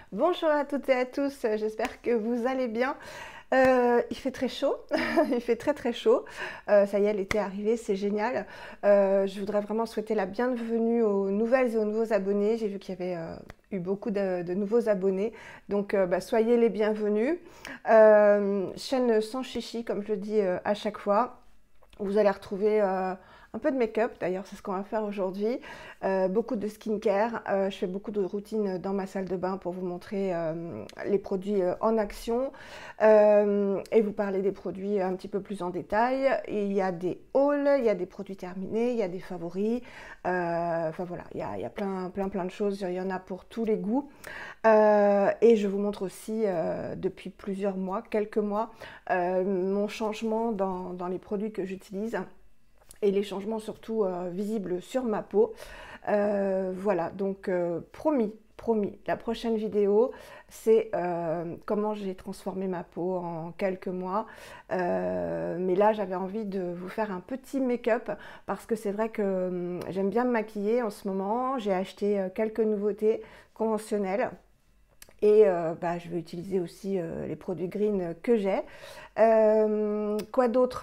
Bonjour à toutes et à tous, j'espère que vous allez bien. Il fait très chaud, il fait très très chaud. Ça y est, l'été est arrivé, c'est génial. Je voudrais vraiment souhaiter la bienvenue aux nouvelles et aux nouveaux abonnés. J'ai vu qu'il y avait eu beaucoup de nouveaux abonnés, donc soyez les bienvenus. Chaîne sans chichi, comme je le dis à chaque fois. Vous allez retrouver un peu de make-up, d'ailleurs c'est ce qu'on va faire aujourd'hui, beaucoup de skincare, je fais beaucoup de routines dans ma salle de bain pour vous montrer les produits en action et vous parler des produits un petit peu plus en détail. Et il y a des hauls, il y a des produits terminés, il y a des favoris, enfin voilà, il y a plein de choses, il y en a pour tous les goûts. Et je vous montre aussi depuis plusieurs mois, quelques mois, mon changement dans les produits que j'utilise et les changements surtout visibles sur ma peau. Voilà, donc promis, la prochaine vidéo, c'est comment j'ai transformé ma peau en quelques mois. Mais là, j'avais envie de vous faire un petit make-up parce que c'est vrai que j'aime bien me maquiller en ce moment. J'ai acheté quelques nouveautés conventionnelles. Et je vais utiliser aussi les produits green que j'ai. Quoi d'autre?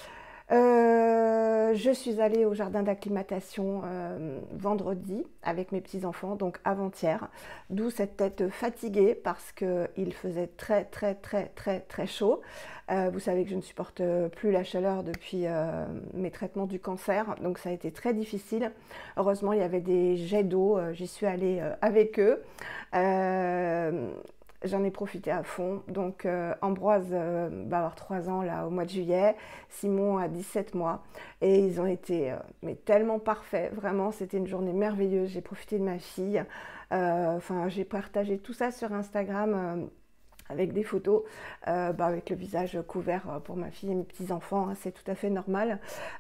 Je suis allée au jardin d'acclimatation vendredi avec mes petits-enfants, donc avant-hier, d'où cette tête fatiguée parce qu'il faisait très chaud. Vous savez que je ne supporte plus la chaleur depuis mes traitements du cancer, donc ça a été très difficile. Heureusement, il y avait des jets d'eau, j'y suis allée avec eux. J'en ai profité à fond. Donc Ambroise va avoir 3 ans là au mois de juillet, Simon a 17 mois et ils ont été mais tellement parfaits, vraiment c'était une journée merveilleuse. J'ai profité de ma fille, j'ai partagé tout ça sur Instagram. Avec des photos, avec le visage couvert pour ma fille et mes petits-enfants, hein, c'est tout à fait normal.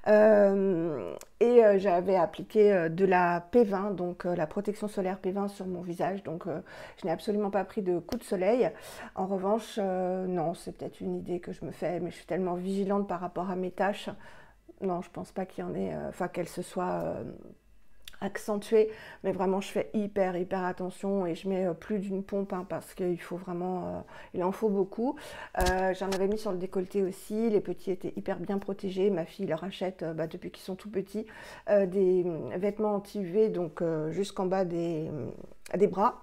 J'avais appliqué de la P20, donc la protection solaire P20 sur mon visage, donc je n'ai absolument pas pris de coup de soleil. En revanche, non, c'est peut-être une idée que je me fais, mais je suis tellement vigilante par rapport à mes tâches. Non, je pense pas qu'il y en ait, qu'elle se soit accentuée, mais vraiment je fais hyper attention et je mets plus d'une pompe hein, parce qu'il faut vraiment, il en faut beaucoup. J'en avais mis sur le décolleté aussi, les petits étaient hyper bien protégés. Ma fille leur achète depuis qu'ils sont tout petits des vêtements anti-UV, donc jusqu'en bas des bras,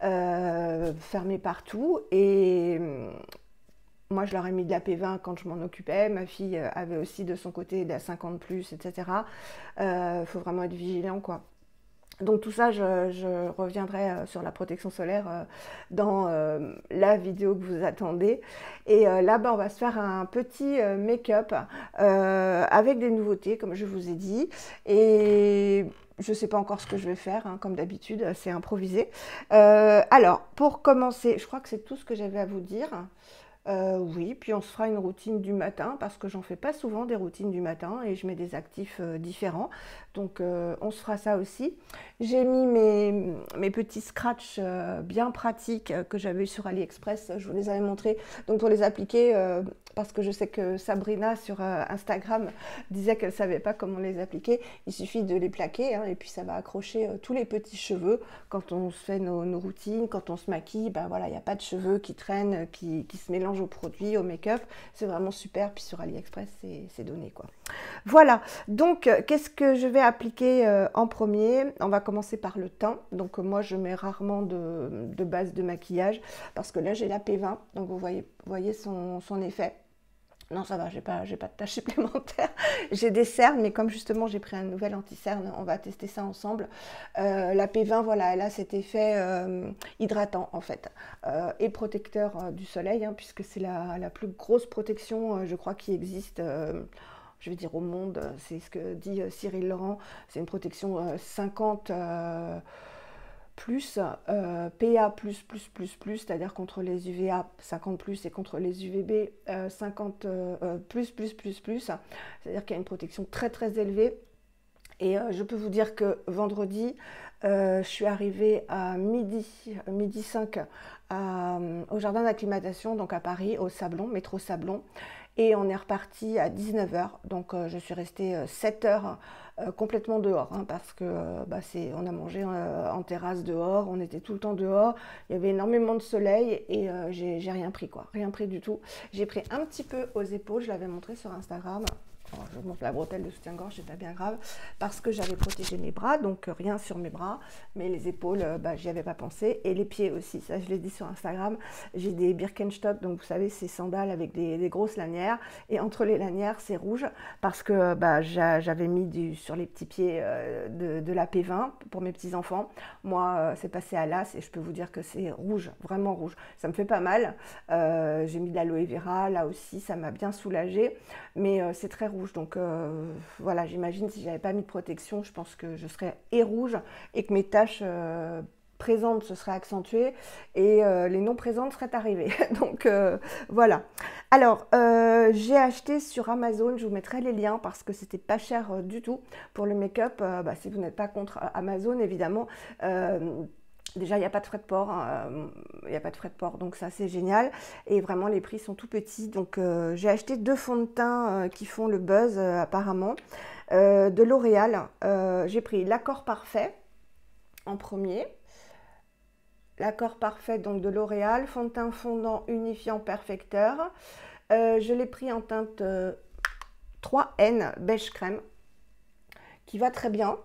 fermés partout. Et moi, je leur ai mis de la P20 quand je m'en occupais. Ma fille avait aussi de son côté de la 50+, etc. Faut vraiment être vigilant, quoi. Donc tout ça, je reviendrai sur la protection solaire dans la vidéo que vous attendez. Et là, on va se faire un petit make-up avec des nouveautés, comme je vous ai dit. Et je ne sais pas encore ce que je vais faire, hein, comme d'habitude, c'est improvisé. Alors, pour commencer, je crois que c'est tout ce que j'avais à vous dire. Oui, puis on se fera une routine du matin parce que j'en fais pas souvent des routines du matin et je mets des actifs différents. Donc on se fera ça aussi. J'ai mis mes petits scratchs bien pratiques que j'avais sur AliExpress. Je vous les avais montrés. Donc pour les appliquer, parce que je sais que Sabrina sur Instagram disait qu'elle ne savait pas comment les appliquer. Il suffit de les plaquer hein, et puis ça va accrocher tous les petits cheveux quand on se fait nos routines, quand on se maquille. Voilà, il n'y a pas de cheveux qui traînent, qui se mélangent aux produits, au make-up. C'est vraiment super. Puis sur AliExpress, c'est donné quoi. Voilà, donc qu'est-ce que je vais appliquer en premier? On va commencer par le teint. Donc moi je mets rarement de base de maquillage parce que là j'ai la P20, donc vous voyez son effet. Non, ça va, j'ai pas de tâches supplémentaires. J'ai des cernes, mais comme justement j'ai pris un nouvel anti-cerne, on va tester ça ensemble. La P20, voilà, elle a cet effet hydratant en fait, et protecteur du soleil, hein, puisque c'est la plus grosse protection, je crois, qui existe. Je vais dire au monde, c'est ce que dit Cyril Laurent, c'est une protection 50 plus, PA++++, c'est-à-dire contre les UVA 50+, et contre les UVB 50++++, c'est-à-dire qu'il y a une protection très élevée. Et je peux vous dire que vendredi, je suis arrivée à midi 5 au jardin d'acclimatation, donc à Paris, au Sablon, métro Sablon. et on est reparti à 19 h. Donc je suis restée 7 heures complètement dehors, hein, parce que on a mangé en terrasse dehors, on était tout le temps dehors, il y avait énormément de soleil et j'ai rien pris quoi, rien pris du tout. J'ai pris un petit peu aux épaules, je l'avais montré sur Instagram. Alors, je vous montre la bretelle de soutien-gorge, c'est pas bien grave, parce que j'avais protégé mes bras, donc rien sur mes bras, mais les épaules, j'y avais pas pensé, et les pieds aussi, ça je l'ai dit sur Instagram, j'ai des Birkenstock, donc vous savez, ces sandales avec des grosses lanières, et entre les lanières, c'est rouge, parce que j'avais mis sur les petits pieds de la P20 pour mes petits-enfants. Moi, c'est passé à l'as, et je peux vous dire que c'est rouge, vraiment rouge. Ça me fait pas mal, j'ai mis de l'aloe vera, là aussi, ça m'a bien soulagée, mais c'est très rouge. Donc voilà, j'imagine si j'avais pas mis de protection, je pense que je serais rouge et que mes taches présentes se seraient accentuées et les non présentes seraient arrivées. Donc voilà. Alors j'ai acheté sur Amazon, je vous mettrai les liens parce que c'était pas cher du tout pour le make-up. Si vous n'êtes pas contre Amazon, évidemment. Déjà, il n'y a pas de frais de port, il n'y a pas de frais de port, donc ça c'est génial. Et vraiment, les prix sont tout petits. Donc, j'ai acheté 2 fonds de teint qui font le buzz apparemment. De L'Oréal, j'ai pris l'Accord Parfait en premier. L'Accord Parfait donc de L'Oréal, fond de teint fondant unifiant perfecteur. Je l'ai pris en teinte 3N beige crème, qui va très bien.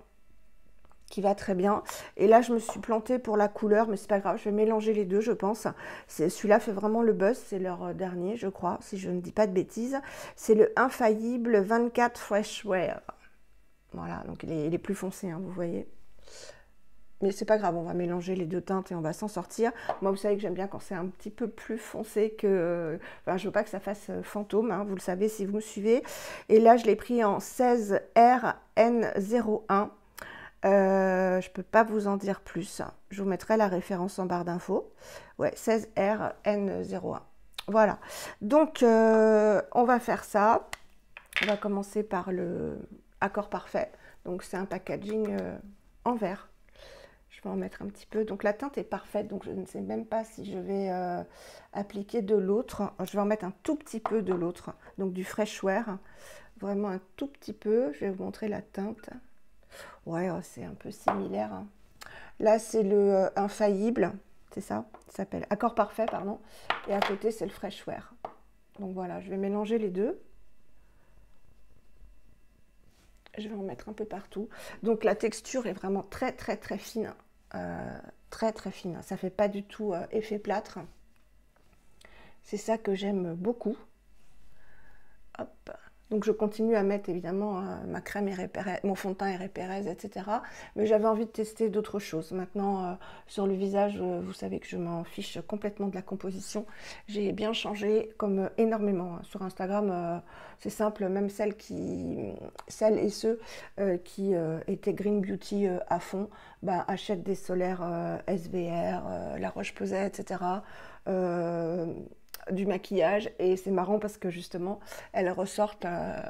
Et là je me suis plantée pour la couleur, mais c'est pas grave, je vais mélanger les deux, je pense. Celui-là fait vraiment le buzz, c'est leur dernier je crois, si je ne dis pas de bêtises. C'est le Infaillible 24 Fresh Wear. Voilà, donc il est plus foncé, hein, vous voyez, mais c'est pas grave, on va mélanger les deux teintes et on va s'en sortir. Moi vous savez que j'aime bien quand c'est un petit peu plus foncé que enfin, je veux pas que ça fasse fantôme, hein, vous le savez si vous me suivez. Et là je l'ai pris en 16RN01. Je peux pas vous en dire plus. Je vous mettrai la référence en barre d'infos. Ouais, 16RN01. Voilà. Donc, on va faire ça. On va commencer par le Accord Parfait. Donc, c'est un packaging en verre. Je vais en mettre un petit peu. Donc, la teinte est parfaite. Donc, je ne sais même pas si je vais appliquer de l'autre. Je vais en mettre un tout petit peu de l'autre. Donc, du Fresh Wear. Vraiment un tout petit peu. Je vais vous montrer la teinte. Ouais, c'est un peu similaire. Hein. Là, c'est le Infaillible, c'est ça? Ça s'appelle Accord Parfait, pardon. Et à côté, c'est le Fresh Wear. Donc voilà, je vais mélanger les deux. Je vais en mettre un peu partout. Donc la texture est vraiment très, très, très fine. Très, très fine. Ça ne fait pas du tout effet plâtre. C'est ça que j'aime beaucoup. Hop. Donc je continue à mettre évidemment ma crème Pérez, mon fond de teint Pérez, etc. Mais j'avais envie de tester d'autres choses. Maintenant, sur le visage, vous savez que je m'en fiche complètement de la composition. J'ai bien changé, comme énormément. Sur Instagram, c'est simple, même celles et ceux qui étaient Green Beauty à fond, achètent des solaires SVR, La Roche-Posay, etc. Du maquillage, et c'est marrant parce que justement elles ressortent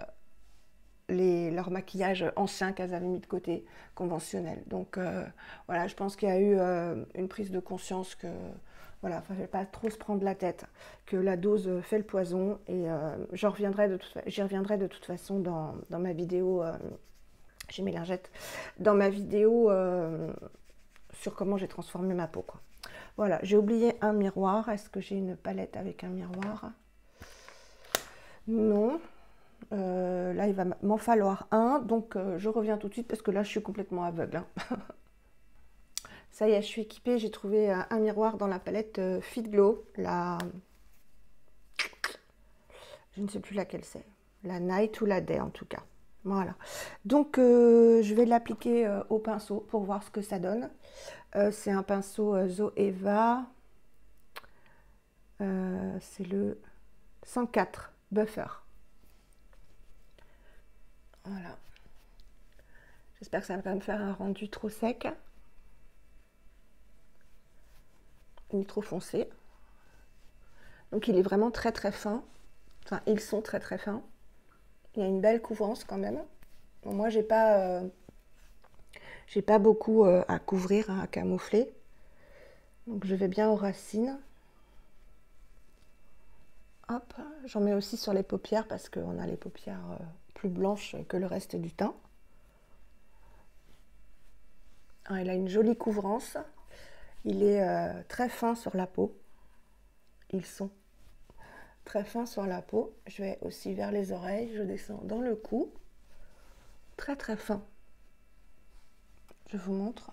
leur maquillage ancien qu'elles avaient mis de côté, conventionnel. Donc voilà, je pense qu'il y a eu une prise de conscience que voilà, il ne fallait pas trop se prendre la tête, que la dose fait le poison, et j'y reviendrai de toute façon dans ma vidéo, j'ai mes lingettes, dans ma vidéo sur comment j'ai transformé ma peau, quoi. Voilà, j'ai oublié un miroir. Est-ce que j'ai une palette avec un miroir? Non. Là, il va m'en falloir un. Donc, je reviens tout de suite parce que là, je suis complètement aveugle. Hein. Ça y est, je suis équipée. J'ai trouvé un miroir dans la palette Fit Glow. Je ne sais plus laquelle c'est. La Night ou la Day, en tout cas. Voilà. Donc, je vais l'appliquer au pinceau pour voir ce que ça donne. C'est un pinceau Zoeva. C'est le 104 Buffer. Voilà. J'espère que ça ne va pas me faire un rendu trop sec. Ni trop foncé. Donc, il est vraiment très très fin. Enfin, ils sont très très fins. Il y a une belle couvrance quand même. Bon, moi, j'ai pas beaucoup à couvrir, hein, à camoufler. Donc je vais bien aux racines. Hop, J'en mets aussi sur les paupières parce qu'on a les paupières plus blanches que le reste du teint. Ah, il a une jolie couvrance. Il est très fin sur la peau. Ils sont très fins sur la peau. Je vais aussi vers les oreilles. Je descends dans le cou. Très très fin. Je vous montre.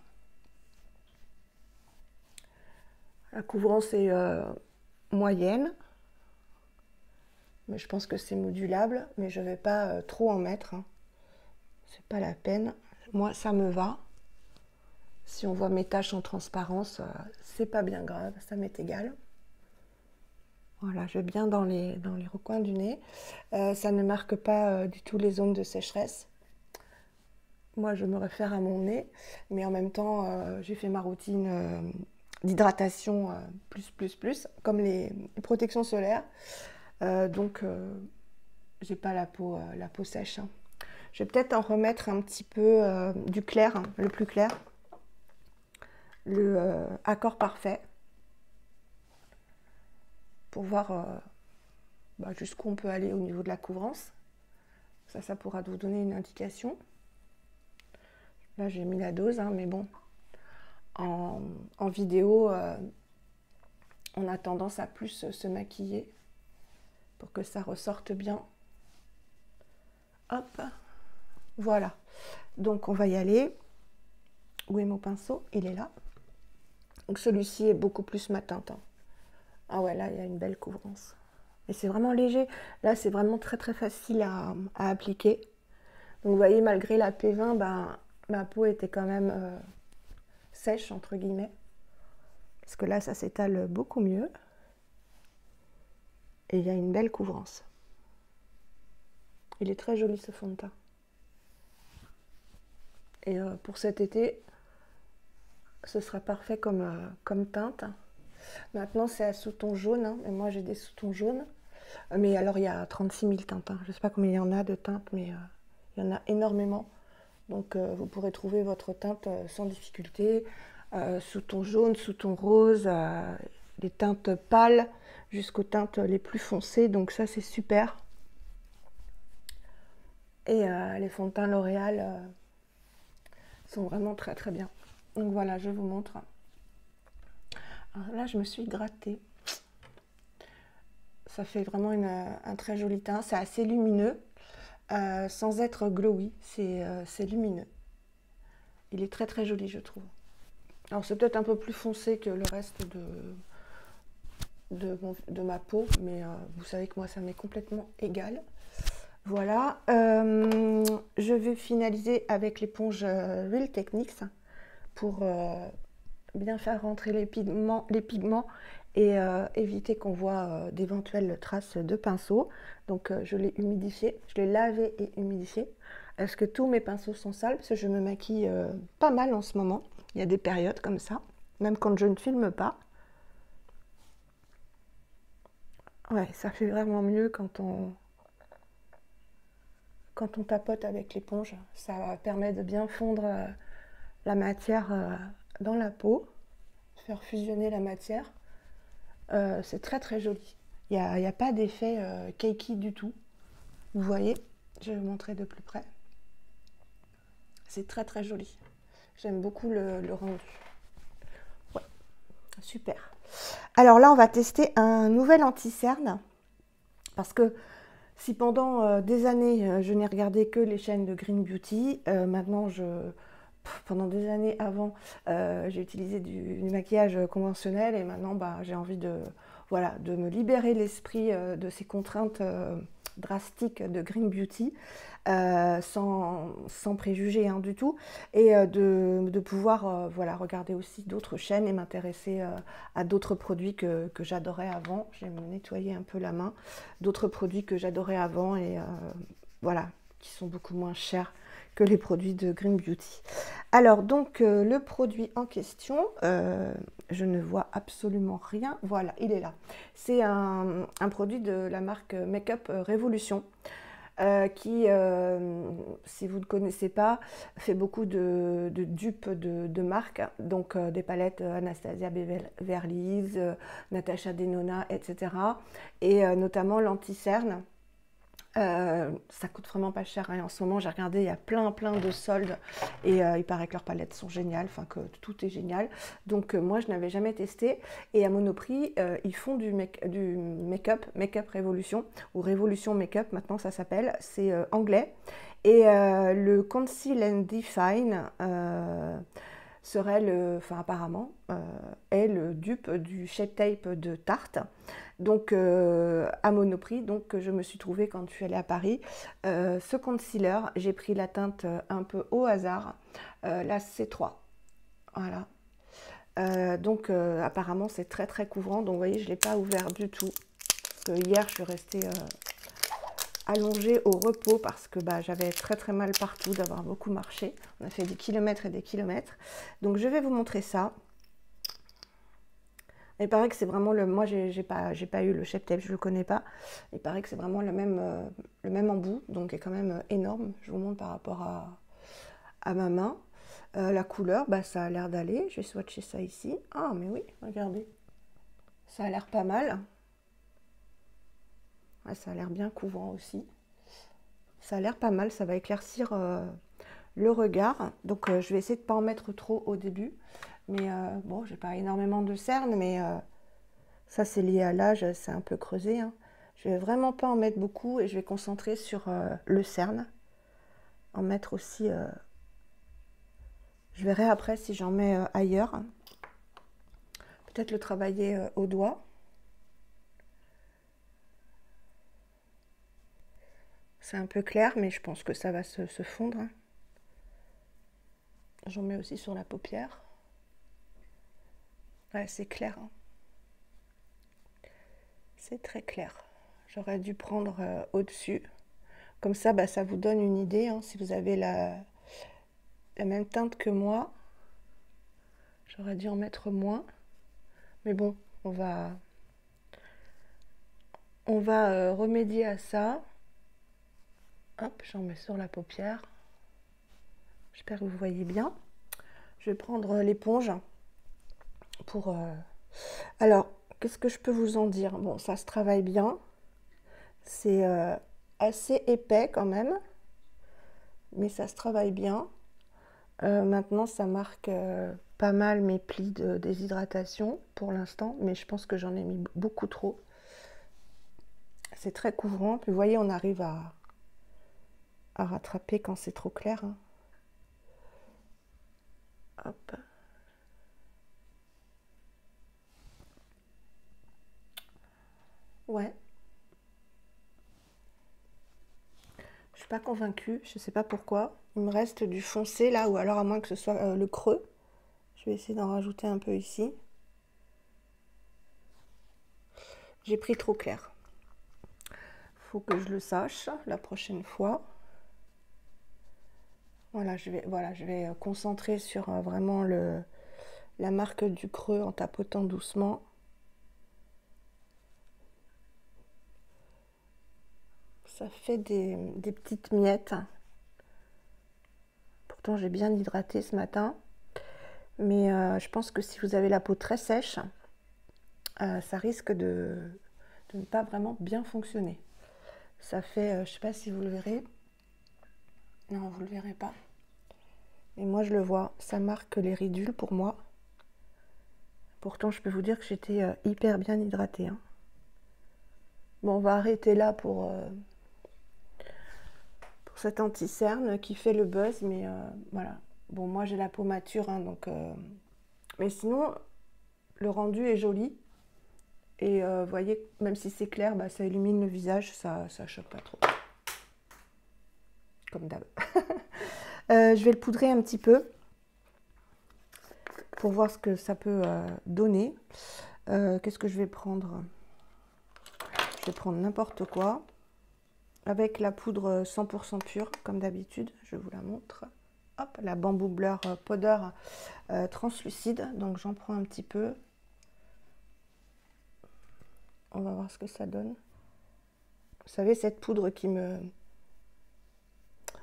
La couvrance est moyenne. Mais je pense que c'est modulable. Mais je ne vais pas trop en mettre. Hein. C'est pas la peine. Moi, ça me va. Si on voit mes taches en transparence, c'est pas bien grave, ça m'est égal. Voilà, je vais bien dans les recoins du nez. Ça ne marque pas du tout les zones de sécheresse. Moi, je me réfère à mon nez, mais en même temps, j'ai fait ma routine d'hydratation plus, comme les protections solaires. Donc, j'ai pas la peau sèche. Hein. Je vais peut-être en remettre un petit peu du clair, hein, le plus clair. Le accord parfait pour voir jusqu'où on peut aller au niveau de la couvrance. Ça pourra vous donner une indication. Là, j'ai mis la dose, hein, mais bon, en vidéo, on a tendance à plus se maquiller pour que ça ressorte bien. Hop, voilà. Donc, on va y aller. Où est mon pinceau? Il est là. Donc celui-ci est beaucoup plus matin. Hein. Ah ouais, là, il y a une belle couvrance. Et c'est vraiment léger. Là, c'est vraiment très très facile à appliquer. Donc vous voyez, malgré la P20, ma peau était quand même sèche, entre guillemets. Parce que là, ça s'étale beaucoup mieux. Et il y a une belle couvrance. Il est très joli ce fond de teint. Et pour cet été, ce sera parfait comme teinte. Maintenant, c'est à sous-ton jaune. Hein. Et moi, j'ai des sous-tons jaunes. Mais alors, il y a 36 000 teintes. Hein. Je ne sais pas combien il y en a de teintes, mais il y en a énormément. Donc, vous pourrez trouver votre teinte sans difficulté. Sous-ton jaune, sous-ton rose, des teintes pâles jusqu'aux teintes les plus foncées. Donc, ça, c'est super. Et les fonds de teint L'Oréal sont vraiment très, très bien. Donc voilà, je vous montre. Alors là, je me suis grattée. Ça fait vraiment un très joli teint. C'est assez lumineux, sans être glowy. C'est lumineux. Il est très très joli, je trouve. Alors c'est peut-être un peu plus foncé que le reste de ma peau, mais vous savez que moi, ça m'est complètement égal. Voilà. Je vais finaliser avec l'éponge Real Techniques pour bien faire rentrer les pigments et éviter qu'on voit d'éventuelles traces de pinceau. Donc je l'ai humidifié, je l'ai lavé et humidifié. Est-ce que tous mes pinceaux sont sales? Parce que je me maquille pas mal en ce moment. Il y a des périodes comme ça, même quand je ne filme pas. Ouais, ça fait vraiment mieux quand on tapote avec l'éponge. Ça permet de bien fondre la matière dans la peau, faire fusionner la matière. C'est très très joli. Il n'y a pas d'effet cakey du tout. Vous voyez, je vais vous montrer de plus près. C'est très très joli. J'aime beaucoup le rendu. Ouais, super. Alors là, on va tester un nouvel anti-cerne. Parce que si pendant des années, je n'ai regardé que les chaînes de Green Beauty, maintenant, pendant des années avant, j'ai utilisé du maquillage conventionnel et maintenant, j'ai envie de me libérer l'esprit de ces contraintes drastiques de Green Beauty, sans préjugés du tout, et de pouvoir regarder aussi d'autres chaînes et m'intéresser à d'autres produits que j'adorais avant. Je vais me nettoyer un peu la main. D'autres produits que j'adorais avant et qui sont beaucoup moins chers que les produits de Green Beauty. Alors donc le produit en question, je ne vois absolument rien. Voilà, il est là. C'est un produit de la marque Makeup Revolution. qui, si vous ne connaissez pas, fait beaucoup de dupes de marques, donc des palettes Anastasia Beverly Hills, Natasha Denona, etc. Et notamment l'anti-cerne. Ça coûte vraiment pas cher, hein. En ce moment, j'ai regardé, il y a plein de soldes et il paraît que leurs palettes sont géniales, enfin que tout est génial. Donc moi, je n'avais jamais testé. Et à Monoprix, ils font du make-up, Make-up Révolution ou Révolution Make-up, maintenant ça s'appelle. C'est anglais. Et le Conceal and Define serait enfin apparemment, est le dupe du Shape Tape de Tarte. Donc à Monoprix, donc je me suis trouvée quand je suis allée à Paris. Ce concealer, j'ai pris la teinte un peu au hasard, la C3. Voilà. Donc apparemment c'est très couvrant, donc vous voyez je ne l'ai pas ouvert du tout. Parce que hier je suis restée allongée au repos parce que bah, j'avais très mal partout d'avoir beaucoup marché. On a fait des kilomètres et des kilomètres. Donc je vais vous montrer ça. Il paraît que c'est vraiment le... Moi, j'ai pas eu le Shape Tape, je ne le connais pas. Il paraît que c'est vraiment le même embout, donc est quand même énorme. Je vous montre par rapport à ma main. La couleur, bah, ça a l'air d'aller. Je vais swatcher ça ici. Ah, mais oui, regardez. Ça a l'air pas mal. Ouais, ça a l'air bien couvrant aussi. Ça a l'air pas mal, ça va éclaircir le regard. Donc, je vais essayer de ne pas en mettre trop au début. Mais bon, j'ai pas énormément de cernes, mais ça c'est lié à l'âge, c'est un peu creusé, hein. Je vais vraiment pas en mettre beaucoup et je vais concentrer sur le cerne. En mettre aussi, je verrai après si j'en mets ailleurs. Peut-être le travailler au doigt. C'est un peu clair, mais je pense que ça va se fondre. J'en mets aussi sur la paupière. Ouais, c'est clair, hein. C'est très clair. J'aurais dû prendre au-dessus. Comme ça, bah, ça vous donne une idée, hein, si vous avez la même teinte que moi. J'aurais dû en mettre moins. Mais bon, on va remédier à ça. Hop, j'en mets sur la paupière. J'espère que vous voyez bien. Je vais prendre l'éponge pour... Alors, qu'est-ce que je peux vous en dire? Bon, ça se travaille bien. C'est assez épais quand même. Mais ça se travaille bien. Maintenant, ça marque pas mal mes plis de déshydratation pour l'instant. Mais je pense que j'en ai mis beaucoup trop. C'est très couvrant. Puis vous voyez, on arrive à rattraper quand c'est trop clair, hein. Hop. Ouais. Je suis pas convaincue, je sais pas pourquoi. Il me reste du foncé là, ou alors à moins que ce soit le creux. Je vais essayer d'en rajouter un peu ici. J'ai pris trop clair. Faut que je le sache la prochaine fois. Voilà, je vais concentrer sur vraiment la marque du creux en tapotant doucement. Ça fait des petites miettes. Pourtant, j'ai bien hydraté ce matin. Mais je pense que si vous avez la peau très sèche, ça risque de ne pas vraiment bien fonctionner. Ça fait, je sais pas si vous le verrez. Non, vous le verrez pas. Et moi, je le vois. Ça marque les ridules pour moi. Pourtant, je peux vous dire que j'étais hyper bien hydratée, hein. Bon, on va arrêter là pour cet anti-cerne qui fait le buzz. Mais voilà. Bon, moi, j'ai la peau mature, hein, donc... Mais sinon, le rendu est joli. Et vous voyez, même si c'est clair, bah, ça illumine le visage, ça choque pas trop. Comme d'hab. Je vais le poudrer un petit peu pour voir ce que ça peut donner. Qu'est-ce que je vais prendre? Je vais prendre n'importe quoi. Avec la poudre 100% pure, comme d'habitude. Je vous la montre. Hop, la Bamboo Blur Powder translucide. Donc j'en prends un petit peu. On va voir ce que ça donne. Vous savez, cette poudre qui me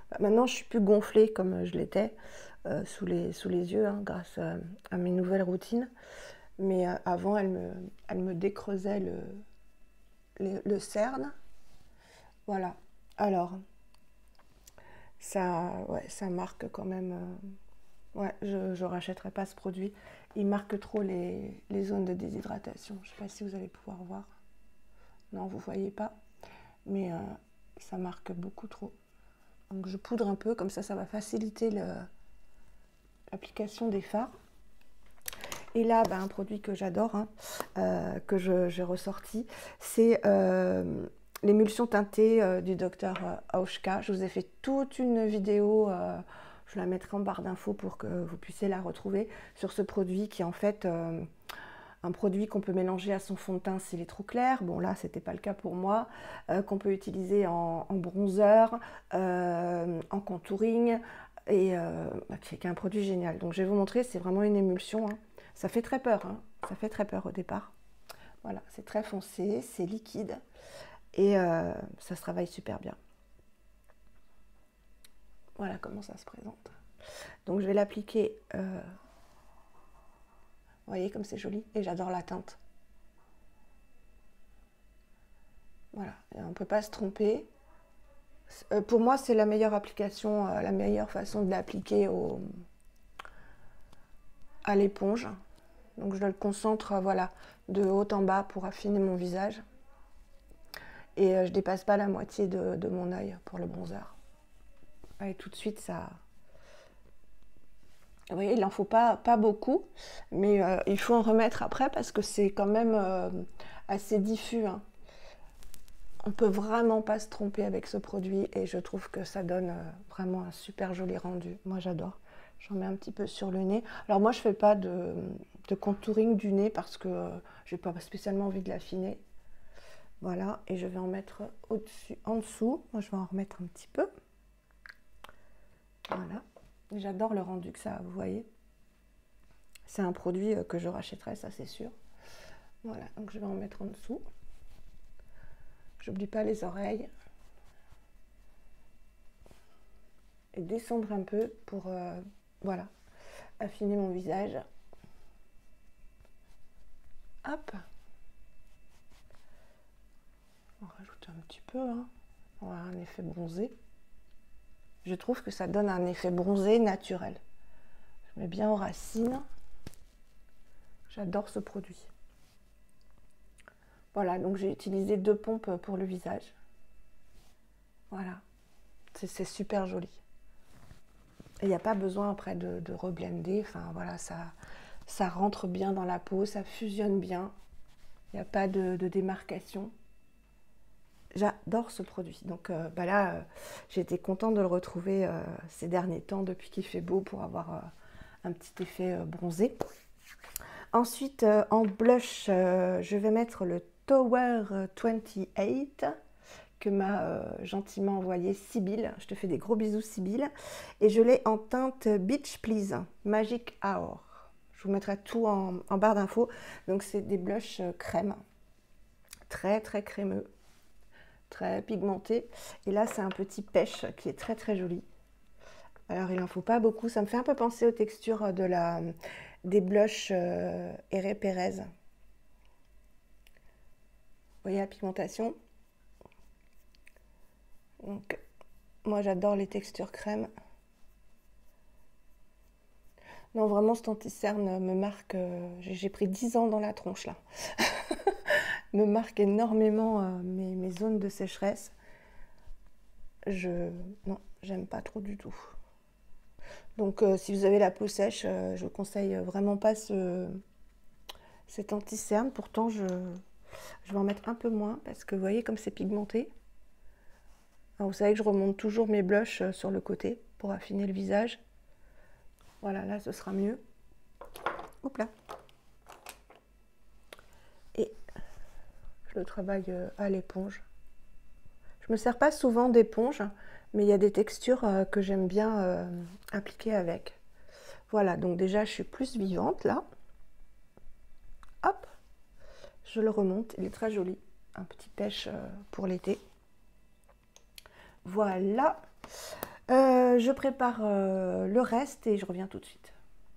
Maintenant, je suis plus gonflée comme je l'étais sous les yeux, hein, grâce à mes nouvelles routines. Mais avant, elle me décreusait le cerne. Voilà. Alors, ça, ouais, ça marque quand même. Ouais, je ne rachèterai pas ce produit. Il marque trop les zones de déshydratation. Je ne sais pas si vous allez pouvoir voir. Non, vous ne voyez pas. Mais ça marque beaucoup trop. Donc je poudre un peu, comme ça va faciliter l'application des fards. Et là, ben, un produit que j'adore, hein, que j'ai ressorti, c'est l'émulsion teintée du docteur Auschka. Je vous ai fait toute une vidéo, je la mettrai en barre d'infos pour que vous puissiez la retrouver, sur ce produit qui est en fait un produit qu'on peut mélanger à son fond de teint s'il est trop clair. Bon là, c'était pas le cas pour moi. Qu'on peut utiliser en bronzer, en contouring, et qui est un produit génial. Donc je vais vous montrer, c'est vraiment une émulsion, hein. Ça fait très peur, hein. Ça fait très peur au départ. Voilà, c'est très foncé, c'est liquide et ça se travaille super bien. Voilà comment ça se présente. Donc je vais l'appliquer. Vous voyez comme c'est joli, et j'adore la teinte. Voilà, et on ne peut pas se tromper. Pour moi, c'est la meilleure application, la meilleure façon de l'appliquer à l'éponge. Donc je le concentre, voilà, de haut en bas pour affiner mon visage. Et je dépasse pas la moitié de mon œil pour le bronzer. Et tout de suite, ça... Vous voyez, il n'en faut pas beaucoup, mais il faut en remettre après parce que c'est quand même assez diffus, hein. On peut vraiment pas se tromper avec ce produit et je trouve que ça donne vraiment un super joli rendu. Moi, j'adore. J'en mets un petit peu sur le nez. Alors moi, je fais pas de contouring du nez parce que j'ai pas spécialement envie de l'affiner. Voilà, et je vais en mettre au-dessus, en dessous. Moi, je vais en remettre un petit peu. Voilà. J'adore le rendu que ça a, vous voyez. C'est un produit que je rachèterai, ça c'est sûr. Voilà, donc je vais en mettre en dessous. J'oublie pas les oreilles. Et descendre un peu pour, voilà, affiner mon visage. Hop. On rajoute un petit peu, hein. On va avoir un effet bronzé. Je trouve que ça donne un effet bronzé naturel. Je mets bien aux racines. J'adore ce produit. Voilà, donc j'ai utilisé 2 pompes pour le visage. Voilà, c'est super joli. Et il n'y a pas besoin après de reblender. Enfin voilà, ça rentre bien dans la peau, ça fusionne bien. Il n'y a pas de démarcation. J'adore ce produit. Donc bah là, j'ai été contente de le retrouver ces derniers temps depuis qu'il fait beau pour avoir un petit effet bronzé. Ensuite, en blush, je vais mettre le Tower 28 que m'a gentiment envoyé Sybille. Je te fais des gros bisous, Sybille. Et je l'ai en teinte Beach Please, Magic Hour. Je vous mettrai tout en barre d'infos. Donc, c'est des blushs crème, très très crémeux, très pigmenté. Et là, c'est un petit pêche qui est très très joli. Alors, il n'en faut pas beaucoup. Ça me fait un peu penser aux textures des blushs Herré Pérez. Vous voyez la pigmentation? Donc, moi, j'adore les textures crème. Non, vraiment, cet anti-cerne me marque... j'ai pris 10 ans dans la tronche, là. Me marque énormément mes zones de sécheresse. Non, j'aime pas trop du tout. Donc, si vous avez la peau sèche, je ne conseille vraiment pas cet anti-cerne. Pourtant, je vais en mettre un peu moins parce que vous voyez comme c'est pigmenté. Alors, vous savez que je remonte toujours mes blushs sur le côté pour affiner le visage. Voilà, là, ce sera mieux. Hop là. Et je le travaille à l'éponge. Je me sers pas souvent d'éponge, mais il y a des textures que j'aime bien appliquer avec. Voilà, donc déjà, je suis plus vivante, là. Hop, je le remonte. Il est très joli. Un petit pêche pour l'été. Voilà. Je prépare le reste et je reviens tout de suite.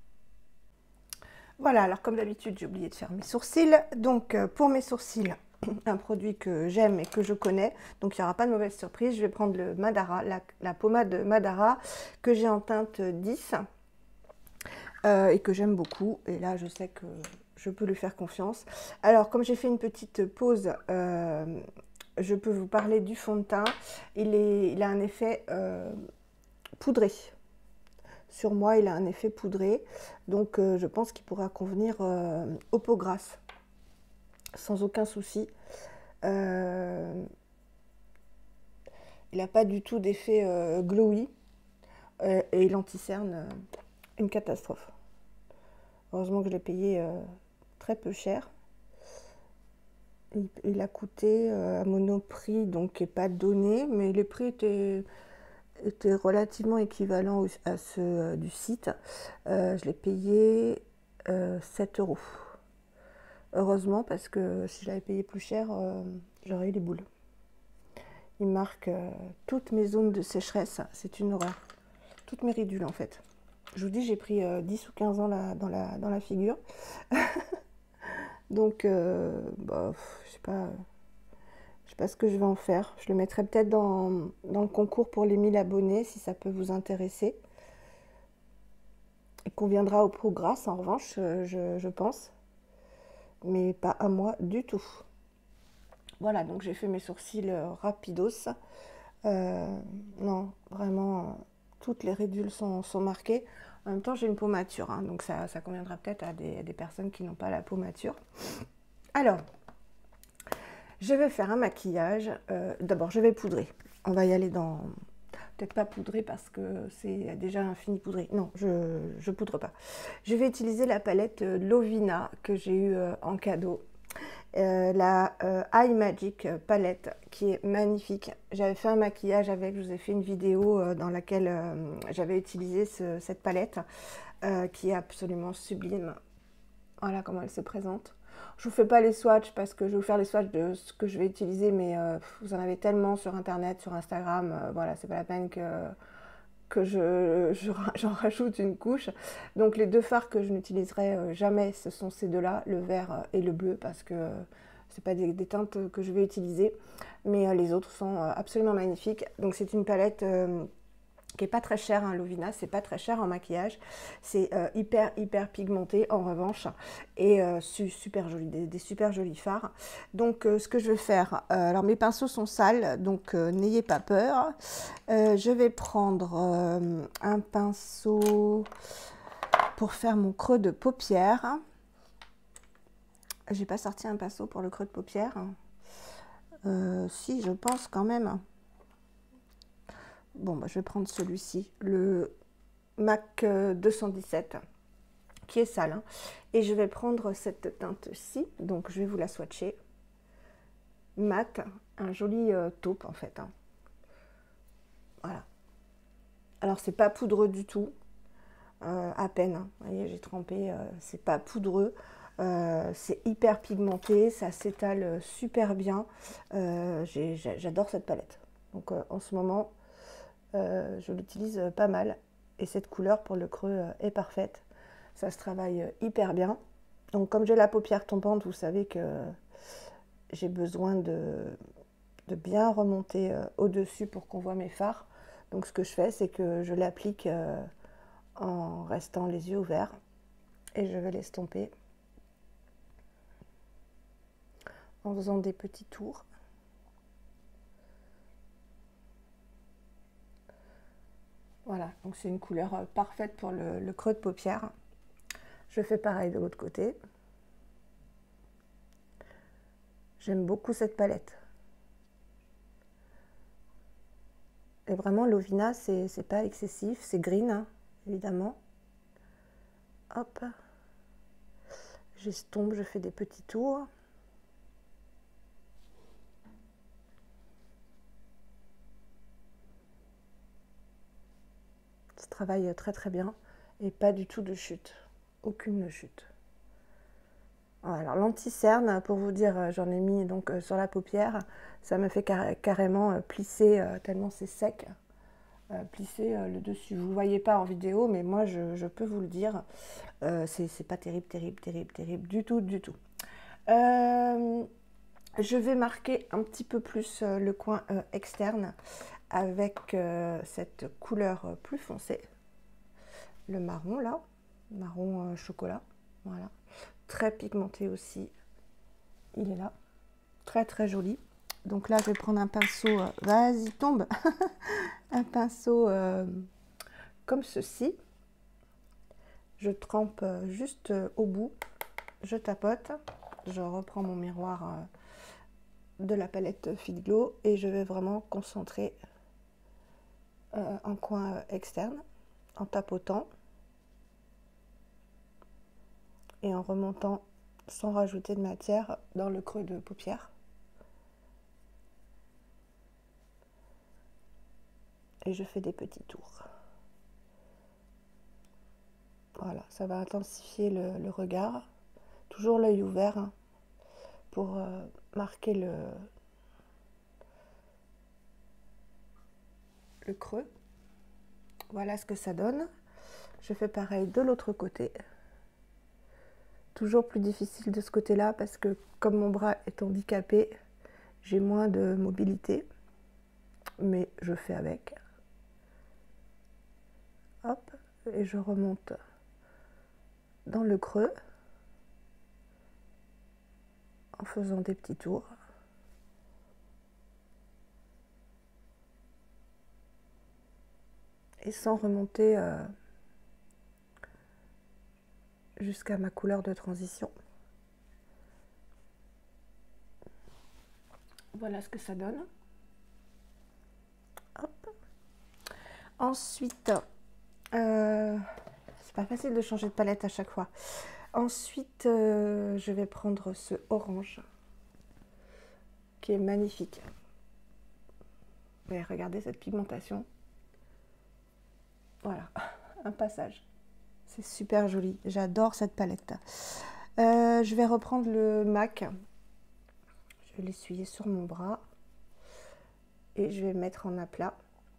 Voilà, alors comme d'habitude, j'ai oublié de faire mes sourcils. Donc pour mes sourcils, un produit que j'aime et que je connais, donc il n'y aura pas de mauvaise surprise. Je vais prendre le Madara, la pommade Madara que j'ai en teinte 10 et que j'aime beaucoup. Et là, je sais que je peux lui faire confiance. Alors, comme j'ai fait une petite pause, je peux vous parler du fond de teint. Il a un effet poudré. Sur moi, il a un effet poudré. Donc, je pense qu'il pourra convenir aux peaux grasses. Sans aucun souci. Il n'a pas du tout d'effet glowy. Et il anti-cerne une catastrophe. Heureusement que je l'ai payé très peu cher. Il a coûté à Monoprix, donc qui n'est pas donné, mais les prix étaient relativement équivalents à ceux du site. Je l'ai payé 7 €. Heureusement, parce que si je l'avais payé plus cher, j'aurais eu les boules. Il marque toutes mes zones de sécheresse, c'est une horreur. Toutes mes ridules en fait. Je vous dis, j'ai pris 10 ou 15 ans là, dans la figure. Donc, bah, je sais pas ce que je vais en faire. Je le mettrai peut-être dans le concours pour les 1000 abonnés, si ça peut vous intéresser. Il conviendra aux pros grasses, en revanche, je pense. Mais pas à moi du tout. Voilà, donc j'ai fait mes sourcils rapidos. Non, vraiment, toutes les ridules sont marquées. En même temps, j'ai une peau mature, hein, donc ça conviendra peut-être à des personnes qui n'ont pas la peau mature. Alors, je vais faire un maquillage. D'abord, je vais poudrer. On va y aller dans... Peut-être pas poudrer parce que c'est déjà un fini poudré. Non, je poudre pas. Je vais utiliser la palette Lovina que j'ai eue en cadeau. La Eye Magic palette qui est magnifique. J'avais fait un maquillage avec, je vous ai fait une vidéo dans laquelle j'avais utilisé cette palette qui est absolument sublime. Voilà comment elle se présente. Je vous fais pas les swatchs parce que je vais vous faire les swatchs de ce que je vais utiliser, mais vous en avez tellement sur internet, sur Instagram, voilà, c'est pas la peine que j'en rajoute une couche. Donc les deux fards que je n'utiliserai jamais, ce sont ces deux-là, le vert et le bleu, parce que c'est pas des teintes que je vais utiliser, mais les autres sont absolument magnifiques. Donc c'est une palette qui est pas très chère, hein, Lovina, c'est pas très cher en maquillage, c'est hyper pigmenté en revanche, et super joli, des super jolis fards. Donc ce que je vais faire, alors mes pinceaux sont sales, donc n'ayez pas peur. Je vais prendre un pinceau pour faire mon creux de paupière. J'ai pas sorti un pinceau pour le creux de paupière. Si, je pense quand même. Bon, bah, je vais prendre celui-ci, le MAC 217, qui est sale. Hein. Et je vais prendre cette teinte-ci, donc je vais vous la swatcher. Mat, un joli taupe en fait. Hein. Voilà. Alors, c'est pas poudreux du tout, à peine. Hein. Vous voyez, j'ai trempé, c'est pas poudreux. C'est hyper pigmenté, ça s'étale super bien. J'adore cette palette. Donc, en ce moment... je l'utilise pas mal et cette couleur pour le creux est parfaite, ça se travaille hyper bien. Donc comme j'ai la paupière tombante, vous savez que j'ai besoin de bien remonter au-dessus pour qu'on voit mes fards. Donc ce que je fais, c'est que je l'applique en restant les yeux ouverts et je vais l'estomper en faisant des petits tours. Voilà, donc c'est une couleur parfaite pour le creux de paupière. Je fais pareil de l'autre côté. J'aime beaucoup cette palette. Et vraiment, Lovina, c'est pas excessif, c'est green, hein, évidemment. Hop. J'estompe, je fais des petits tours. Ça travaille très bien et pas du tout de chute, aucune chute. Alors l'anti-cerne, pour vous dire, j'en ai mis donc sur la paupière, ça me fait carrément plisser tellement c'est sec. plisser le dessus. Vous ne voyez pas en vidéo, mais moi je peux vous le dire, c'est pas terrible, terrible, terrible, terrible du tout, du tout. Je vais marquer un petit peu plus le coin externe avec cette couleur plus foncée, le marron là, marron chocolat, voilà, très pigmenté aussi, il est là, très très joli. Donc là je vais prendre un pinceau, vas-y tombe, un pinceau comme ceci, je trempe juste au bout, je tapote, je reprends mon miroir de la palette Fit Glow et je vais vraiment concentrer en coin externe en tapotant et en remontant sans rajouter de matière dans le creux de paupière. Et je fais des petits tours. Voilà, ça va intensifier le regard. Toujours l'œil ouvert hein, pour marquer le creux. Voilà ce que ça donne. Je fais pareil de l'autre côté. Toujours plus difficile de ce côté-là parce que comme mon bras est handicapé, j'ai moins de mobilité. Mais je fais avec. Hop, et je remonte dans le creux en faisant des petits tours. Et sans remonter jusqu'à ma couleur de transition. Voilà ce que ça donne. Hop. Ensuite, c'est pas facile de changer de palette à chaque fois. Ensuite, je vais prendre ce orange qui est magnifique. Mais regardez cette pigmentation. Voilà, un passage. C'est super joli. J'adore cette palette. Je vais reprendre le MAC. Je vais l'essuyer sur mon bras. Et je vais mettre en aplat.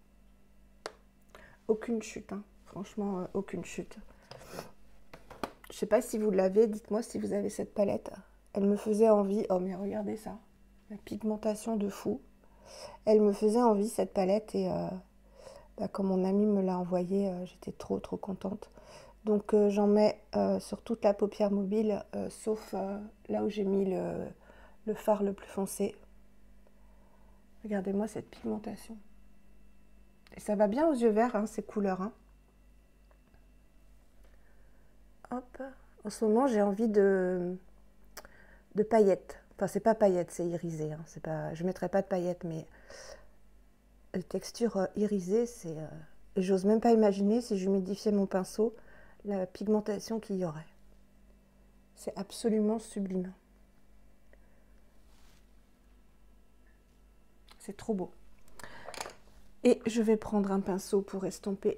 Aucune chute, hein. Franchement, aucune chute. Je sais pas si vous l'avez, dites-moi si vous avez cette palette. Elle me faisait envie. Oh mais regardez ça. La pigmentation de fou. Elle me faisait envie cette palette et quand mon ami me l'a envoyée, j'étais trop contente. Donc j'en mets sur toute la paupière mobile, sauf là où j'ai mis le fard le plus foncé. Regardez-moi cette pigmentation. Et ça va bien aux yeux verts, hein, ces couleurs. Hein. Hop. En ce moment, j'ai envie de paillettes. Enfin, c'est pas paillettes, c'est irisé. Hein. Pas, je ne mettrai pas de paillettes, mais texture irisée, c'est... et j'ose même pas imaginer si j'humidifiais mon pinceau, la pigmentation qu'il y aurait. C'est absolument sublime. C'est trop beau. Et je vais prendre un pinceau pour estomper,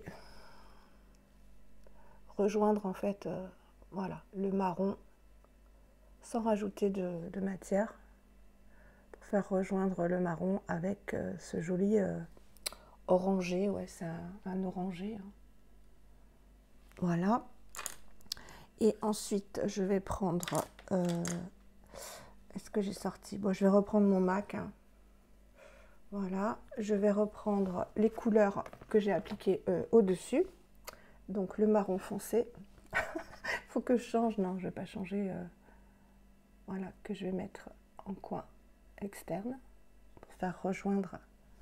rejoindre en fait, voilà, le marron, sans rajouter de matière, pour faire rejoindre le marron avec ce joli orangé, ouais, c'est un orangé. Hein. Voilà. Et ensuite, je vais prendre, est-ce que j'ai sorti? Bon, je vais reprendre mon MAC, hein. Voilà, je vais reprendre les couleurs que j'ai appliquées au-dessus. Donc le marron foncé. Il faut que je change. Non, je ne vais pas changer. Voilà, que je vais mettre en coin externe pour faire rejoindre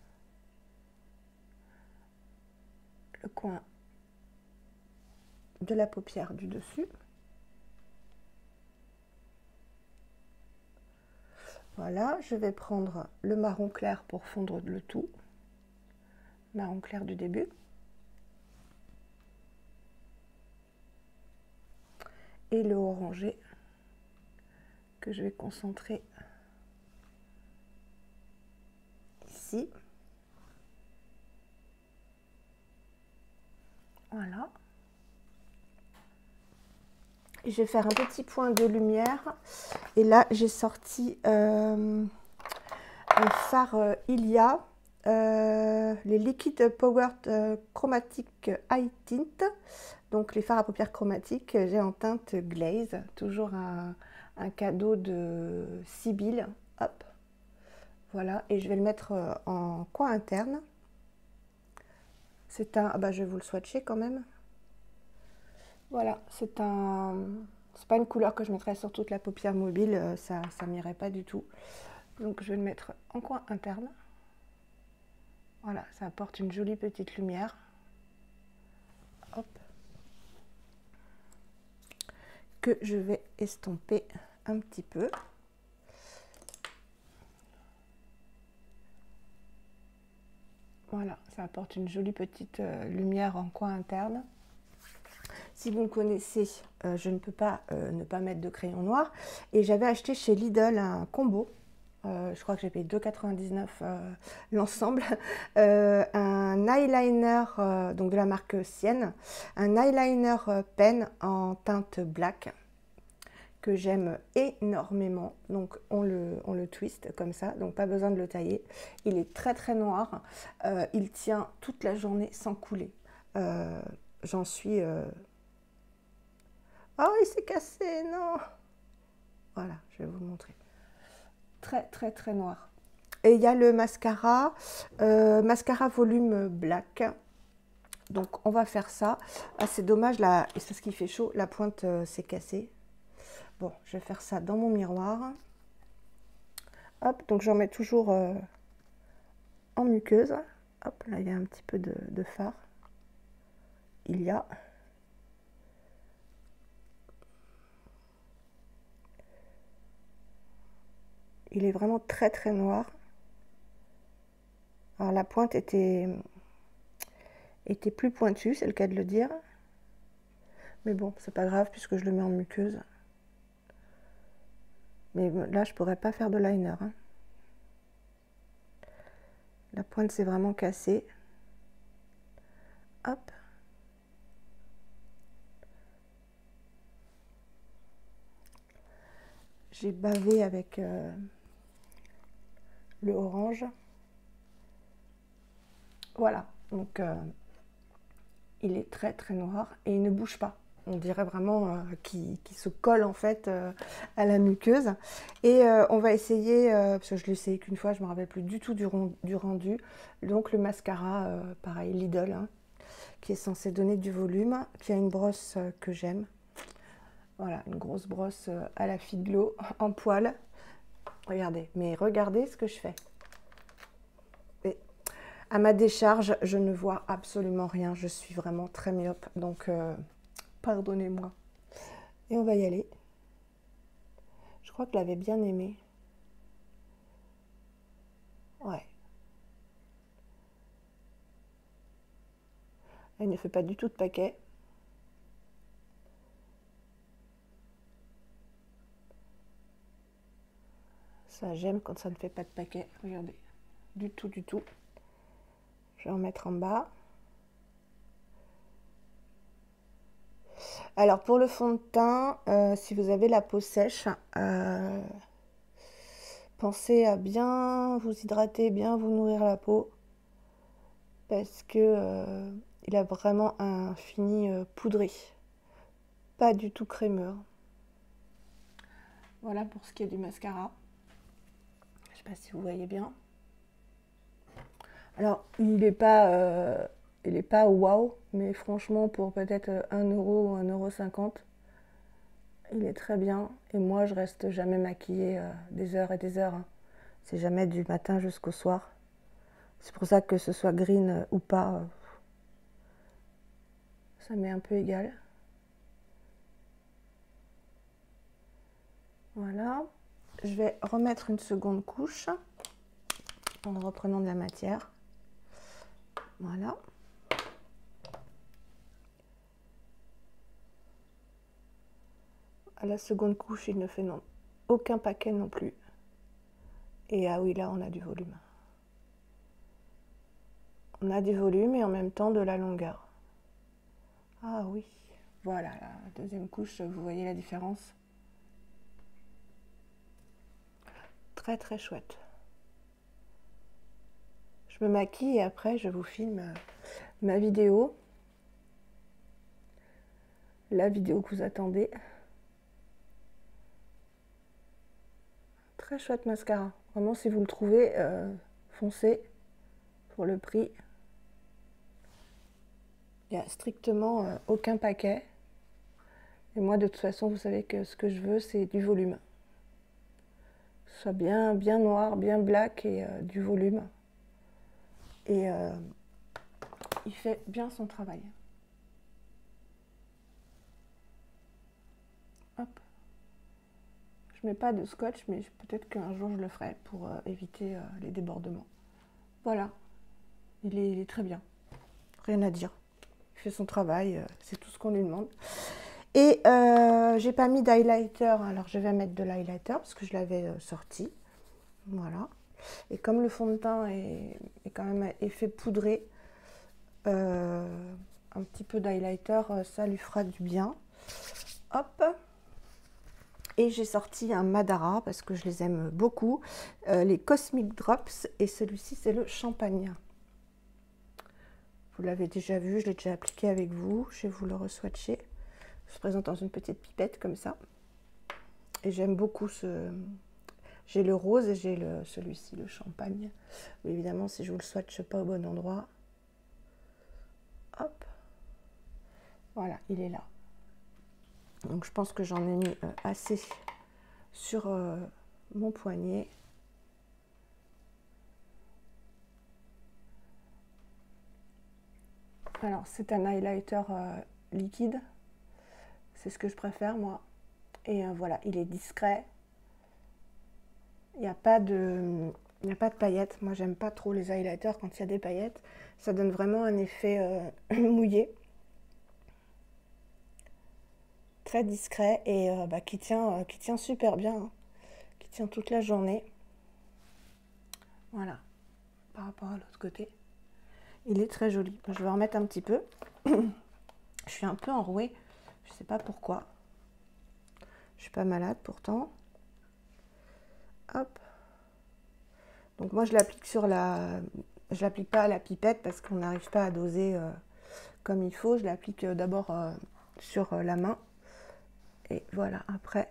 le coin de la paupière du dessus. Voilà, je vais prendre le marron clair pour fondre le tout. Marron clair du début. Et le orangé que je vais concentrer ici. Voilà. Et je vais faire un petit point de lumière. Et là, j'ai sorti un fard Ilia les Liquid Power Chromatic Eye Tint, donc les fards à paupières chromatiques, j'ai en teinte glaze, toujours un cadeau de Sibylle, hop, voilà, et je vais le mettre en coin interne. C'est un, ah bah je vais vous le swatcher quand même, voilà, c'est pas une couleur que je mettrais sur toute la paupière mobile, ça m'irait pas du tout, donc je vais le mettre en coin interne. Voilà, ça apporte une jolie petite lumière. Hop. Que je vais estomper un petit peu. Voilà, ça apporte une jolie petite lumière en coin interne. Si vous me connaissez, je ne peux pas ne pas mettre de crayon noir. Et j'avais acheté chez Lidl un combo. Je crois que j'ai payé 2,99 l'ensemble, un eyeliner donc de la marque Sienne, un eyeliner pen en teinte black que j'aime énormément, donc on le twist comme ça, donc pas besoin de le tailler. Il est très très noir, il tient toute la journée sans couler. J'en suis... Oh, il s'est cassé, non! Voilà, je vais vous le montrer. Très très très noir. Et il y a le mascara, mascara volume black. Donc on va faire ça. Ah, c'est dommage, là, c'est parce qu'il fait chaud, la pointe s'est cassée. Bon, je vais faire ça dans mon miroir. Hop, donc j'en mets toujours en muqueuse. Hop, là il y a un petit peu de fard. Il y a. Il est vraiment très très noir. Alors la pointe était plus pointue, c'est le cas de le dire. Mais bon, c'est pas grave puisque je le mets en muqueuse. Mais là, je pourrais pas faire de liner. Hein. La pointe s'est vraiment cassée. Hop. J'ai bavé avec le orange. Voilà, donc il est très très noir et il ne bouge pas. On dirait vraiment qu'il se colle en fait à la muqueuse. Et on va essayer, parce que je l'ai essayé qu'une fois, je ne me rappelle plus du tout du rendu. Donc le mascara, pareil, Lidl, hein, qui est censé donner du volume, qui a une brosse que j'aime. Voilà, une grosse brosse à la Figlo en poil. Regardez, mais regardez ce que je fais. Et à ma décharge, je ne vois absolument rien. Je suis vraiment très myope, donc pardonnez-moi. Et on va y aller. Je crois que je l'avais bien aimé. Ouais. Elle ne fait pas du tout de paquet. Ça, j'aime quand ça ne fait pas de paquet. Regardez. Du tout, du tout. Je vais en mettre en bas. Alors, pour le fond de teint, si vous avez la peau sèche, pensez à bien vous hydrater, bien vous nourrir la peau. Parce que il a vraiment un fini poudré. Pas du tout crémeux. Voilà pour ce qui est du mascara. Je ne sais pas si vous voyez bien. Alors, il n'est pas waouh, mais franchement, pour peut-être 1 euro ou 1,50 €, il est très bien. Et moi, je reste jamais maquillée des heures et des heures. Hein. C'est jamais du matin jusqu'au soir. C'est pour ça que ce soit green ou pas, ça m'est un peu égal. Voilà. Je vais remettre une seconde couche en reprenant de la matière. Voilà. À la seconde couche, il ne fait non, aucun paquet non plus. Et ah oui, là, on a du volume. On a du volume et en même temps de la longueur. Ah oui, voilà, la deuxième couche, vous voyez la différence. Très très chouette. Je Je me maquille et après je vous filme ma vidéo. La vidéo que vous attendez. Très chouette mascara. Vraiment, si vous le trouvez, foncez pour le prix. Il n'y a strictement aucun paquet. Et moi, de toute façon, vous savez que ce que je veux, c'est du volume. Que ce soit bien, bien noir, bien black et du volume. Et il fait bien son travail. Hop. Je mets pas de scotch, mais peut-être qu'un jour je le ferai pour éviter les débordements. Voilà. Il est très bien. Rien à dire. Il fait son travail, c'est tout ce qu'on lui demande. Et j'ai pas mis d'highlighter, alors je vais mettre de l'highlighter parce que je l'avais sorti. Voilà. Et comme le fond de teint est quand même à effet poudré, un petit peu d'highlighter, ça lui fera du bien. Hop. Et j'ai sorti un Madara parce que je les aime beaucoup. Les Cosmic Drops, et celui-ci c'est le champagne. Vous l'avez déjà vu, je l'ai déjà appliqué avec vous. Je vais vous le re-swatcher. Je présente dans une petite pipette comme ça. Et j'aime beaucoup ce... J'ai le rose et j'ai celui-ci, le champagne. Mais évidemment, si je vous le swatche pas au bon endroit. Hop. Voilà, il est là. Donc je pense que j'en ai mis assez sur mon poignet. Alors c'est un highlighter liquide. C'est ce que je préfère moi. Et voilà, il est discret. Il n'y a pas de paillettes. Moi, j'aime pas trop les highlighters quand il y a des paillettes. Ça donne vraiment un effet mouillé. Très discret et qui tient super bien. Hein. Qui tient toute la journée. Voilà. Par rapport à l'autre côté. Il est très joli. Je vais en remettre un petit peu. Je suis un peu enrouée. Je ne sais pas pourquoi. Je suis pas malade pourtant. Hop. Donc moi je l'applique sur la... Je l'applique pas à la pipette parce qu'on n'arrive pas à doser comme il faut. Je l'applique d'abord sur la main. Et voilà, après.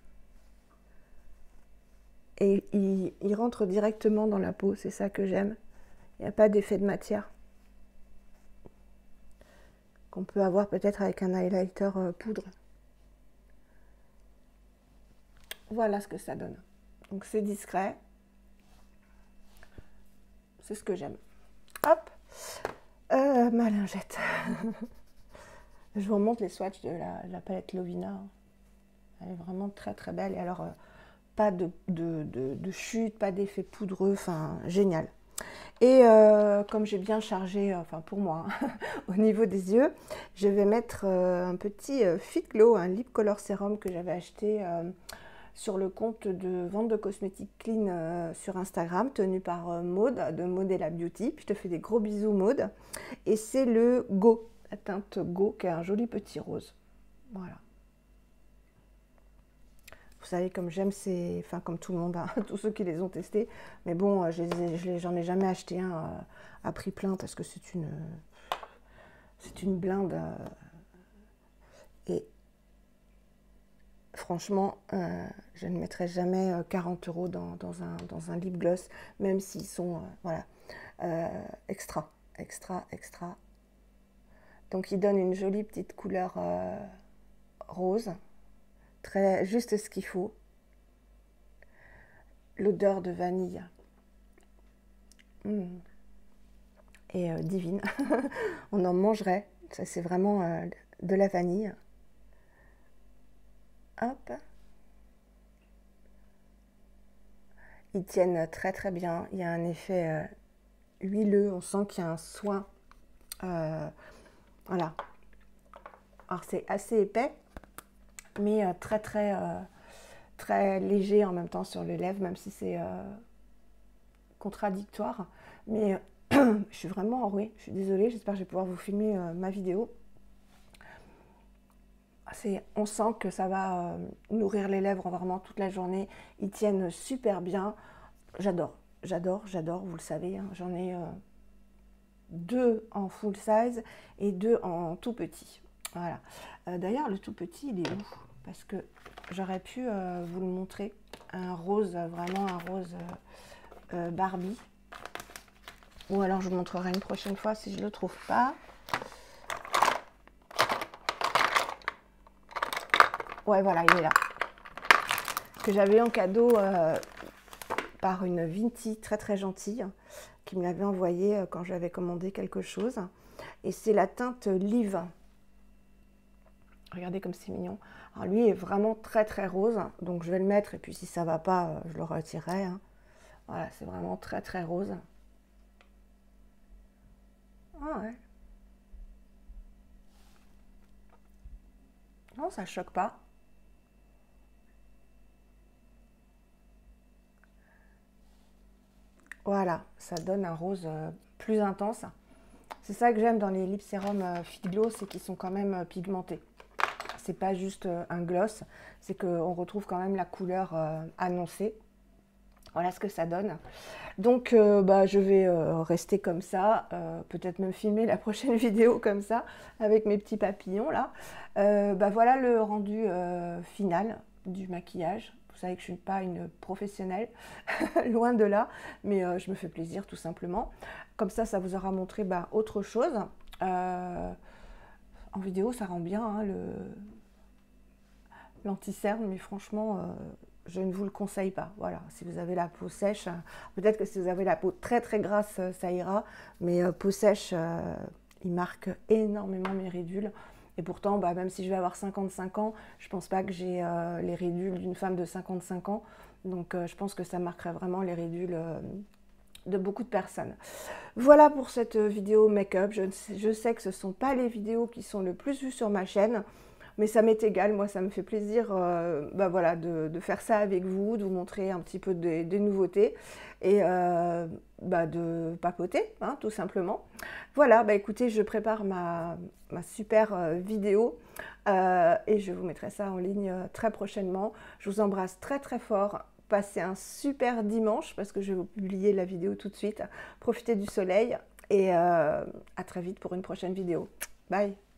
Et il rentre directement dans la peau. C'est ça que j'aime. Il n'y a pas d'effet de matière. Qu'on peut avoir peut-être avec un highlighter poudre. Voilà ce que ça donne. Donc c'est discret. C'est ce que j'aime. Hop, ma lingette. Je vous remonte les swatchs de la palette Lovina. Elle est vraiment très très belle. Et alors, pas de chute, pas d'effet poudreux. Enfin, génial. Et comme j'ai bien chargé, enfin pour moi, hein, au niveau des yeux, je vais mettre un petit Fit Glow, un Lip Color Sérum que j'avais acheté sur le compte de vente de cosmétiques clean sur Instagram, tenu par Maud, de Maud et la Beauty. Puis je te fais des gros bisous, Maud. Et c'est le Go, la teinte Go, qui est un joli petit rose. Voilà. Vous savez, comme j'aime ces... Enfin, comme tout le monde, hein, tous ceux qui les ont testés. Mais bon, j'en ai jamais acheté un à prix plein parce que c'est une blinde. Et franchement, je ne mettrai jamais 40 € dans un lip gloss, même s'ils sont, voilà, extra. Donc, il donne une jolie petite couleur rose. Juste ce qu'il faut. L'odeur de vanille est divine. On en mangerait. Ça, c'est vraiment de la vanille. Hop. Ils tiennent très très bien. Il y a un effet huileux. On sent qu'il y a un soin. Voilà. Alors c'est assez épais, mais très léger en même temps sur les lèvres, même si c'est contradictoire. Mais je suis vraiment enrouée. Je suis désolée. J'espère que je vais pouvoir vous filmer ma vidéo. On sent que ça va nourrir les lèvres vraiment toute la journée. Ils tiennent super bien. J'adore. j'adore, vous le savez, hein, j'en ai 2 en full size et 2 en tout petit. Voilà. D'ailleurs, le tout petit, il est où? Parce que j'aurais pu vous le montrer. Un rose, vraiment un rose Barbie. Ou alors je vous montrerai une prochaine fois si je ne le trouve pas. Ouais, voilà, il est là. Que j'avais en cadeau par une Vinti très très gentille qui me l'avait envoyé quand j'avais commandé quelque chose. Et c'est la teinte Live. Regardez comme c'est mignon. Alors lui est vraiment très très rose, donc je vais le mettre et puis si ça va pas, je le retirerai. Hein. Voilà, c'est vraiment très très rose. Ah ouais. Non, ça choque pas. Voilà, ça donne un rose plus intense. C'est ça que j'aime dans les lip sérum Fit Glow, c'est qu'ils sont quand même pigmentés. C'est pas juste un gloss, c'est qu'on retrouve quand même la couleur annoncée. Voilà ce que ça donne. Donc je vais rester comme ça, peut-être même filmer la prochaine vidéo comme ça, avec mes petits papillons là. Voilà le rendu final du maquillage. Vous savez que je ne suis pas une professionnelle, loin de là, mais je me fais plaisir tout simplement. Comme ça vous aura montré autre chose. En vidéo, ça rend bien hein, l'anti-cerne, mais franchement, je ne vous le conseille pas. Voilà, si vous avez la peau sèche, peut-être que si vous avez la peau très très grasse, ça ira, mais peau sèche, il marque énormément mes ridules. Et pourtant, même si je vais avoir 55 ans, je pense pas que j'ai les ridules d'une femme de 55 ans. Donc je pense que ça marquerait vraiment les ridules de beaucoup de personnes. Voilà pour cette vidéo make-up. Je sais que ce ne sont pas les vidéos qui sont le plus vues sur ma chaîne, mais ça m'est égal. Moi, ça me fait plaisir voilà, de faire ça avec vous, de vous montrer un petit peu des nouveautés et de papoter, hein, tout simplement. Voilà, écoutez, je prépare ma super vidéo et je vous mettrai ça en ligne très prochainement. Je vous embrasse très très fort. Passez un super dimanche parce que je vais vous publier la vidéo tout de suite. Profitez du soleil et à très vite pour une prochaine vidéo. Bye!